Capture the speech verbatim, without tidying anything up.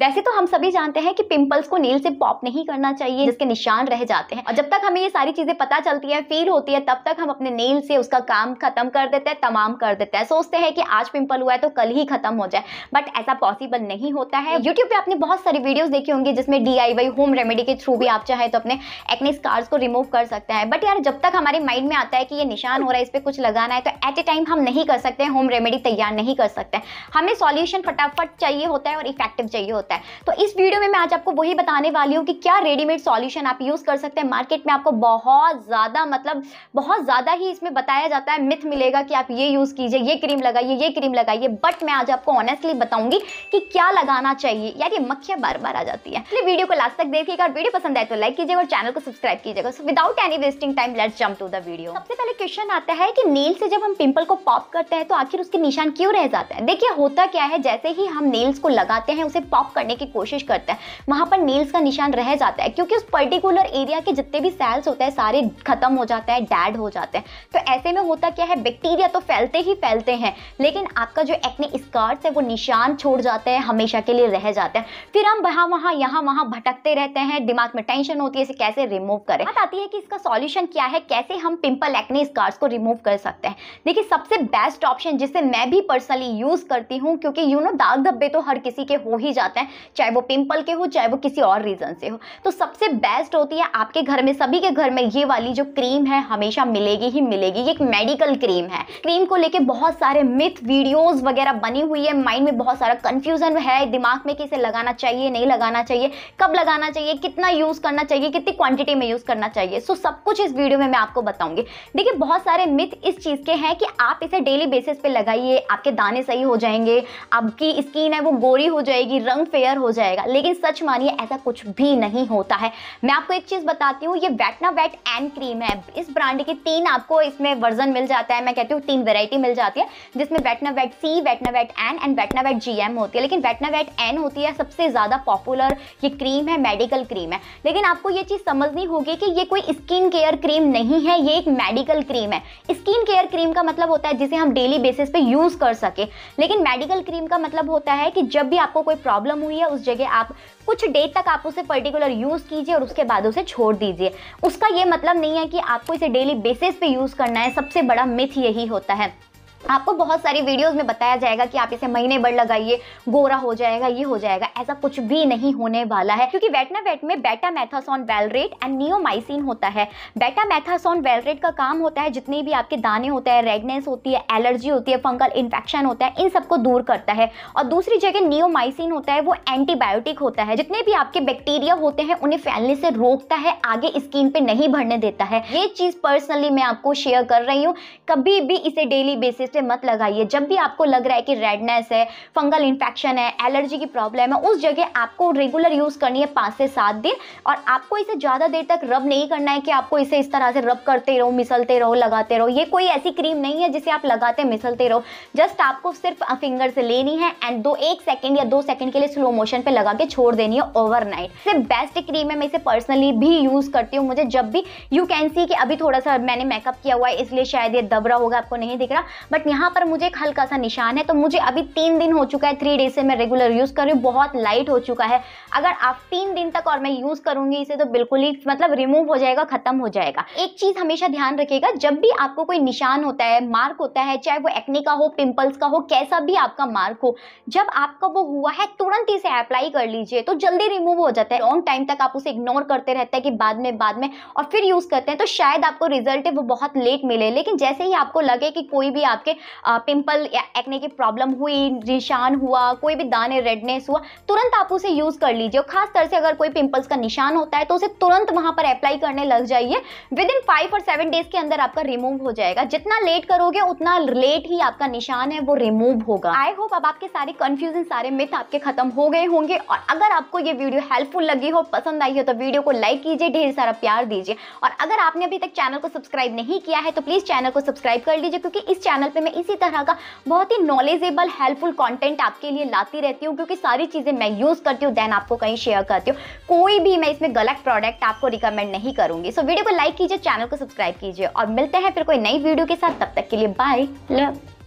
वैसे तो हम सभी जानते हैं कि पिंपल्स को नेल से पॉप नहीं करना चाहिए, जिसके निशान रह जाते हैं। और जब तक हमें ये सारी चीजें पता चलती है, फील होती है, तब तक हम अपने नेल से उसका काम खत्म कर देते हैं, तमाम कर देते हैं। सोचते हैं कि आज पिंपल हुआ है तो कल ही खत्म हो जाए, बट ऐसा पॉसिबल नहीं होता है। यूट्यूब पे आपने बहुत सारी वीडियोस देखी होंगी जिसमें D I Y home remedy के थ्रू भी आप चाहे तो अपने एक्ने स्कार्स को रिमूव कर सकते हैं। बट यार, जब तक हमारे माइंड में आता है कि ये निशान हो रहा है, इस पर कुछ लगाना है, तो एट ए टाइम हम नहीं कर सकते, होम रेमेडी तैयार नहीं कर सकते। हमें सॉल्यूशन फटाफट चाहिए होता है और इफेक्टिव चाहिए होता है। तो इस वीडियो में मैं आज आपको वही बताने वाली हूँ कि क्या रेडीमेड सॉल्यूशन आप यूज कर सकते हैं। मार्केट में आपको बहुत ज्यादा मतलब बहुत ज्यादा ही इसमें बताया जाता है, मिथ मिलेगा कि आप ये यूज कीजिए, ये क्रीम लगाइए, ये क्रीम लगाइए, बट मैं आज आपको ऑनेस्टली बताऊंगी कि क्या लगाना चाहिए। यार, ये मक्खियां बार बार आ जाती है। इसलिए वीडियो को लास्ट तक देखिएगा और वीडियो पसंद आए तो लाइक कीजिएगा और चैनल को सब्सक्राइब कीजिएगा। So without any wasting time, let's jump to the video. सबसे पहले क्वेश्चन आता है कि नेल से जब हम पिंपल को पॉप करते हैं तो आखिर उसके निशान क्यों रह जाते हैं। देखिए, होता क्या है, जैसे ही हम नेल्स को लगाते हैं, उसे पॉप करने की कोशिश करते हैं, वहां पर नेल्स का निशान रह जाता है, क्योंकि उस पर्टिकुलर एरिया के जितने भी सेल्स होते हैं सारे खत्म हो जाते हैं, डेड हो जाते हैं। तो ऐसे में होता क्या है, बैक्टीरिया तो फैलते ही फैलते हैं, लेकिन आपका जो एक्ने स्कार्स है वो निशान छोड़ जाते हैं, हमेशा के लिए रह जाते हैं। फिर हम वहां वहां यहाँ वहां भटकते रहते हैं, दिमाग में टेंशन होती है इसे कैसे रिमूव करें। बात आती है कि इसका सॉल्यूशन क्या है, कैसे हम पिंपल एक्ने स्कार्स को रिमूव कर सकते हैं। देखिए, सबसे बेस्ट ऑप्शन जिसे मैं भी पर्सनली यूज करती हूँ, क्योंकि यू नो दाग धब्बे तो हर किसी के हो ही जाते हैं, चाहे वो पिंपल के हो चाहे वो किसी और रीजन से हो। तो सबसे बेस्ट होती है आपके घर में, सभी के घर में ये वाली जो क्रीम है हमेशा मिलेगी ही मिलेगी। ये एक मेडिकल क्रीम है। क्रीम को लेके बहुत सारे मिथ वीडियोस वगैरह बनी हुई है, माइंड में बहुत सारा कंफ्यूजन है दिमाग में कि इसे लगाना चाहिए नहीं लगाना चाहिए, कब लगाना चाहिए, कितना यूज करना चाहिए, कितनी क्वांटिटी में यूज करना चाहिए। सो सब कुछ इस वीडियो में मैं आपको बताऊंगी। देखिए, बहुत सारे मिथ इस चीज के हैं कि आप इसे डेली बेसिस पे लगाइए, आपके दाने सही हो जाएंगे, आपकी स्किन है वो गोरी हो जाएगी, रंग फेयर हो जाएगा। लेकिन सच मानिए, ऐसा कुछ भी नहीं होता है। मैं आपको एक चीज बताती हूँ, ये वेटना वेट एन क्रीम है। इस ब्रांड की तीन आपको इसमें वर्जन मिल जाता है, मैं कहती हूँ तीन वेराइटी मिल जाती है, जिसमें Betnovate C, Betnovate N and Betnovate G M होती है। लेकिन वेटना वेट एन होती है सबसे ज्यादा पॉपुलर, ये क्रीम है, मेडिकल क्रीम है। लेकिन आपको ये चीज समझनी होगी कि ये कोई स्किन केयर क्रीम नहीं है, ये एक मेडिकल क्रीम है। स्किन केयर क्रीम का मतलब होता है जिसे हम डेली बेसिस पे यूज कर सके, लेकिन मेडिकल क्रीम का मतलब होता है कि जब भी आपको कोई प्रॉब्लम हुई है उस जगह आप कुछ डेट तक आप उसे पर्टिकुलर यूज कीजिए और उसके बाद उसे छोड़ दीजिए। उसका ये मतलब नहीं है कि आपको इसे डेली बेसिस पे यूज करना है। सबसे बड़ा मिथ यही होता है। आपको बहुत सारी वीडियोस में बताया जाएगा कि आप इसे महीने भर लगाइए, गोरा हो जाएगा, ये हो जाएगा। ऐसा कुछ भी नहीं होने वाला है, क्योंकि वेटना वेट में बेटा मैथासोन वेलरेट एंड नियोमाइसिन होता है। बेटा मैथासोन वेलरेट का काम होता है जितने भी आपके दाने होते हैं, रेडनेस होती है, एलर्जी होती है, फंगल इन्फेक्शन होता है, इन सबको दूर करता है। और दूसरी जगह नियोमाइसिन होता है, वो एंटीबायोटिक होता है, जितने भी आपके बैक्टीरिया होते हैं उन्हें फैलने से रोकता है, आगे स्किन पे नहीं बढ़ने देता है। ये चीज पर्सनली मैं आपको शेयर कर रही हूँ। कभी भी इसे डेली बेसिस पे मत लगाइए। जब भी आपको लग रहा है कि रेडनेस है, फंगल इन्फेक्शन है, एलर्जी की प्रॉब्लम है, उस जगह आपको रेगुलर यूज करनी है पाँच से सात दिन। और आपको इसे ज्यादा देर तक रब नहीं करना है कि आपको इसे इस तरह से रब करते रहो, मिसलते रहो, लगाते रहो। ये कोई ऐसी क्रीम नहीं है जिसे आप लगाते मिसलते रहो। जस्ट आपको सिर्फ फिंगर से लेनी है एंड दो एक सेकंड या दो सेकंड के लिए स्लो मोशन पे लगा के छोड़ देनी है ओवरनाइट। इससे बेस्ट क्रीम है, मैं इसे पर्सनली भी यूज करती हूँ। मुझे जब भी यू कैन सी कि अभी थोड़ा सा मैंने मेकअप किया हुआ है इसलिए शायद ये दब रहा होगा, आपको नहीं दिख रहा, बट यहाँ पर मुझे एक हल्का सा निशान है। तो मुझे अभी तीन दिन हो चुका है, थ्री डेज से मैं रेगुलर यूज कर रही हूँ, बहुत लाइट हो चुका है। अगर आप तीन दिन तक और मैं यूज करूंगी इसे तो बिल्कुल ही मतलब रिमूव हो जाएगा, खत्म हो जाएगा। एक चीज हमेशा ध्यान रखिएगा, जब भी आपको कोई निशान होता है, मार्क होता है, चाहे वो एक्ने का हो, पिंपल्स का हो, कैसा भी आपका मार्क हो, जब आपका वो हुआ है तुरंत इसे अप्लाई कर लीजिए तो जल्दी रिमूव हो जाता है। लॉन्ग टाइम तक आप उसे इग्नोर करते रहते हैं कि बाद में बाद में और फिर यूज करते हैं तो शायद आपको रिजल्ट है वो बहुत लेट मिले। लेकिन जैसे ही आपको लगे कि कोई भी आपके पिंपल या एक्ने की प्रॉब्लम हुई, निशान हुआ, कोई भी दाने रेडनेस हुआ, तुरंत आप उसे यूज कर लीजिए। खास तरह से अगर कोई पिंपल्स का निशान होता है तो उसे तुरंत वहां पर अप्लाई करने लग जाइए। विद इन फाइव और सेवन डेज के अंदर आपका रिमूव हो जाएगा। जितना लेट करोगे उतना लेट ही आपका निशान है वो रिमूव होगा। आई होप अब आपके सारे कंफ्यूजन, सारे मिथ आपके खत्म हो गए होंगे। और अगर आपको ये वीडियो हेल्पफुल लगी हो, पसंद आई हो, तो वीडियो को लाइक कीजिए, ढेर सारा प्यार दीजिए। और अगर आपने अभी तक चैनल को सब्सक्राइब नहीं किया है तो प्लीज चैनल को सब्सक्राइब कर लीजिए, क्योंकि इस चैनल पे मैं इसी तरह का बहुत ही नॉलेजेबल हेल्पफुल कंटेंट आपके लिए लाती रहती हूँ, क्योंकि सारी चीजें मैं यूज करती हूँ देन आपको कहीं शेयर करती हूँ। कोई भी मैं इसमें गलत प्रोडक्ट आपको रिकमेंड नहीं करूंगी। सो वीडियो को लाइक कीजिए, चैनल को सब्सक्राइब कीजिए और मिलते हैं फिर कोई नई वीडियो के साथ। तब तक के लिए बाय, लव।